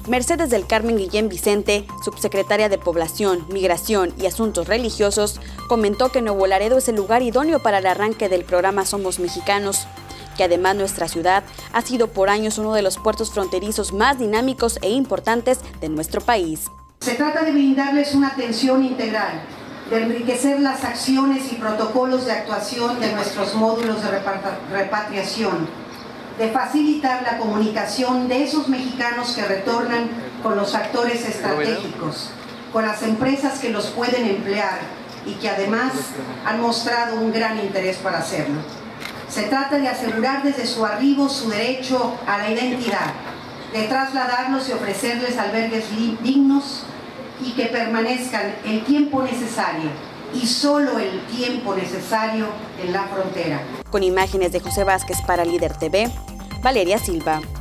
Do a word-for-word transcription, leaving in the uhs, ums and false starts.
Mercedes del Carmen Guillén Vicente, subsecretaria de Población, Migración y Asuntos Religiosos, comentó que Nuevo Laredo es el lugar idóneo para el arranque del programa Somos Mexicanos, que además nuestra ciudad ha sido por años uno de los puertos fronterizos más dinámicos e importantes de nuestro país. Se trata de brindarles una atención integral, de enriquecer las acciones y protocolos de actuación de nuestros módulos de repatriación, de facilitar la comunicación de esos mexicanos que retornan con los actores estratégicos, con las empresas que los pueden emplear y que además han mostrado un gran interés para hacerlo. Se trata de asegurar desde su arribo su derecho a la identidad, de trasladarlos y ofrecerles albergues dignos y que permanezcan el tiempo necesario y solo el tiempo necesario en la frontera. Con imágenes de José Vázquez para Líder T V, Valeria Silva.